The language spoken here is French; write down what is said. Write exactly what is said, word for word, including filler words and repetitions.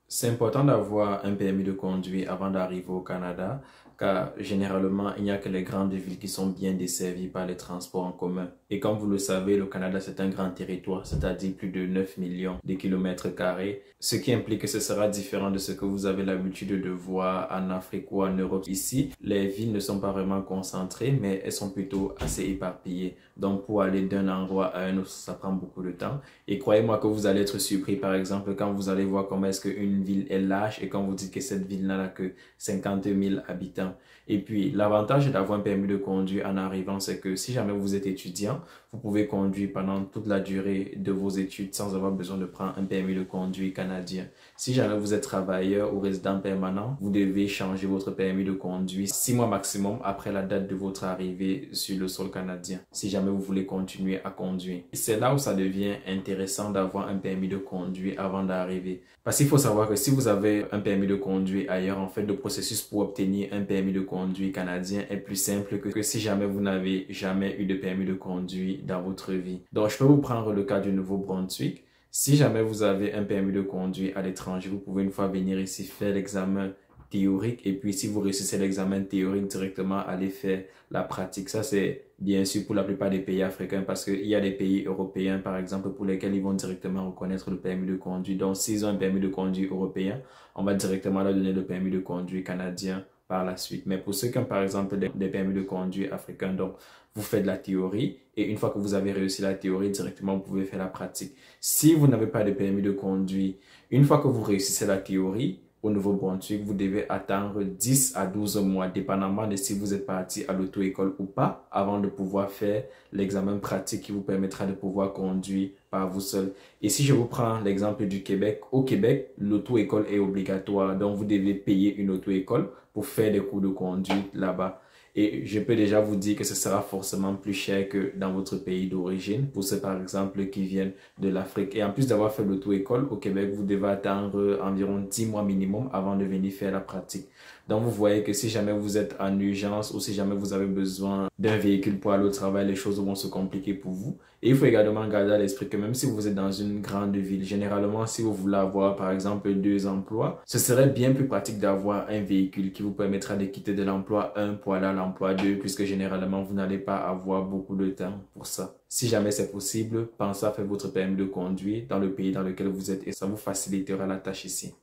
C'est important d'avoir un permis de conduire avant d'arriver au Canada, car généralement, il n'y a que les grandes villes qui sont bien desservies par les transports en commun. Et comme vous le savez, le Canada, c'est un grand territoire, c'est-à-dire plus de neuf millions de kilomètres carrés, ce qui implique que ce sera différent de ce que vous avez l'habitude de voir en Afrique ou en Europe. Ici, les villes ne sont pas vraiment concentrées, mais elles sont plutôt assez éparpillées. Donc, pour aller d'un endroit à un autre, ça prend beaucoup de temps. Et croyez-moi que vous allez être surpris, par exemple, quand vous allez voir comment est-ce qu'une ville est large et quand vous dites que cette ville n'a que cinquante mille habitants. Et puis, l'avantage d'avoir un permis de conduire en arrivant, c'est que si jamais vous êtes étudiant, vous pouvez conduire pendant toute la durée de vos études sans avoir besoin de prendre un permis de conduire canadien. Si jamais vous êtes travailleur ou résident permanent, vous devez changer votre permis de conduire six mois maximum après la date de votre arrivée sur le sol canadien, si jamais vous voulez continuer à conduire. C'est là où ça devient intéressant d'avoir un permis de conduire avant d'arriver. Parce qu'il faut savoir que si vous avez un permis de conduire ailleurs, en fait, le processus pour obtenir un permis de conduire canadien est plus simple que, que si jamais vous n'avez jamais eu de permis de conduire dans votre vie. Donc, je peux vous prendre le cas du Nouveau-Brunswick. Si jamais vous avez un permis de conduire à l'étranger, vous pouvez une fois venir ici faire l'examen théorique et puis si vous réussissez l'examen théorique directement aller faire la pratique. Ça c'est bien sûr pour la plupart des pays africains parce qu'il y a des pays européens par exemple pour lesquels ils vont directement reconnaître le permis de conduire. Donc s'ils ont un permis de conduire européen, on va directement leur donner le permis de conduire canadien par la suite. Mais pour ceux qui ont par exemple des, des permis de conduire africains, donc vous faites de la théorie et une fois que vous avez réussi la théorie, directement vous pouvez faire la pratique. Si vous n'avez pas de permis de conduire, une fois que vous réussissez la théorie, au Nouveau-Brunswick, vous devez attendre dix à douze mois, dépendamment de si vous êtes parti à l'auto-école ou pas, avant de pouvoir faire l'examen pratique qui vous permettra de pouvoir conduire par vous seul. Et si je vous prends l'exemple du Québec, au Québec, l'auto-école est obligatoire, donc vous devez payer une auto-école pour faire des cours de conduite là-bas. Et je peux déjà vous dire que ce sera forcément plus cher que dans votre pays d'origine, pour ceux par exemple qui viennent de l'Afrique. Et en plus d'avoir fait l'auto-école au Québec, vous devez attendre environ dix mois minimum avant de venir faire la pratique. Donc vous voyez que si jamais vous êtes en urgence ou si jamais vous avez besoin d'un véhicule pour aller au travail, les choses vont se compliquer pour vous. Et il faut également garder à l'esprit que même si vous êtes dans une grande ville, généralement si vous voulez avoir par exemple deux emplois, ce serait bien plus pratique d'avoir un véhicule qui vous permettra de quitter de l'emploi un pour aller à l'emploi deux, puisque généralement vous n'allez pas avoir beaucoup de temps pour ça. Si jamais c'est possible, pensez à faire votre permis de conduire dans le pays dans lequel vous êtes et ça vous facilitera la tâche ici.